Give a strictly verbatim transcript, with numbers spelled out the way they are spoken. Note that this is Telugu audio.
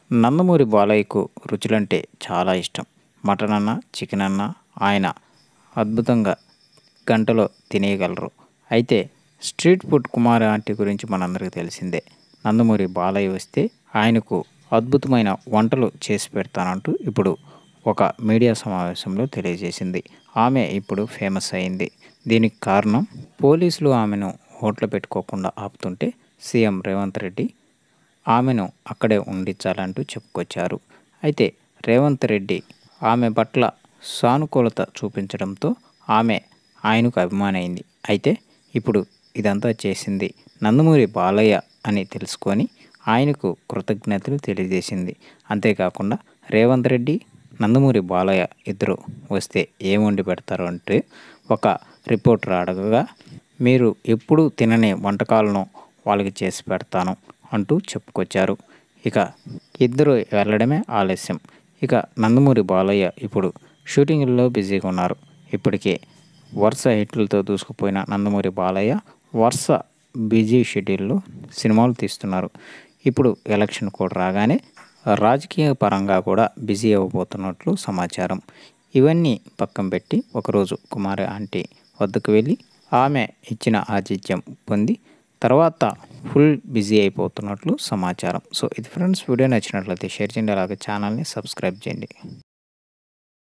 నందమూరి బాలయ్యకు రుచులంటే చాలా ఇష్టం. మటన్ అన్నా, చికెన్ అన్నా ఆయన అద్భుతంగా గంటలో తినేయగలరు. అయితే స్ట్రీట్ ఫుడ్ కుమార్ ఆంటీ గురించి మనందరికీ తెలిసిందే. నందమూరి బాలయ్య వస్తే ఆయనకు అద్భుతమైన వంటలు చేసి పెడతానంటూ ఇప్పుడు ఒక మీడియా సమావేశంలో తెలియజేసింది. ఆమె ఇప్పుడు ఫేమస్ అయింది. దీనికి కారణం పోలీసులు ఆమెను హోటల్ పెట్టుకోకుండా ఆపుతుంటే సీఎం రేవంత్ రెడ్డి ఆమెను అక్కడే ఉండించాలంటూ చెప్పుకొచ్చారు. అయితే రేవంత్ రెడ్డి ఆమె పట్ల సానుకూలత చూపించడంతో ఆమె ఆయనకు అభిమాని అయింది. అయితే ఇప్పుడు ఇదంతా చేసింది నందమూరి బాలయ్య అని తెలుసుకొని ఆయనకు కృతజ్ఞతలు తెలియజేసింది. అంతేకాకుండా రేవంత్ రెడ్డి, నందమూరి బాలయ్య ఇద్దరు వస్తే ఏం వండి పెడతారు అంటే ఒక రిపోర్టర్ అడగగా, మీరు ఎప్పుడూ తినని వంటకాలను వాళ్ళకి చేసి పెడతాను అంటూ చెప్పుకొచ్చారు. ఇక ఇద్దరు వెళ్ళడమే ఆలస్యం. ఇక నందమూరి బాలయ్య ఇప్పుడు షూటింగ్‌లో బిజీగా ఉన్నారు. ఇప్పటికే వరుస హిట్లతో దూసుకుపోయిన నందమూరి బాలయ్య వరుస బిజీ షెడ్యూల్‌లో సినిమాలు తీస్తున్నారు. ఇప్పుడు ఎలక్షన్ కూడా రాగానే రాజకీయ పరంగా కూడా బిజీ అవ్వబోతున్నట్లు సమాచారం. ఇవన్నీ పక్కన పెట్టి ఒకరోజు కుమారి ఆంటీ వద్దకు వెళ్ళి ఆమె ఇచ్చిన ఆతిథ్యం పొంది తర్వాత ఫుల్ బిజీ అయిపోతున్నట్లు సమాచారం. సో ఇది ఫ్రెండ్స్, వీడియో నచ్చినట్లయితే షేర్ చేయండి. అలాగే ఛానల్‌ని సబ్స్క్రైబ్ చేయండి.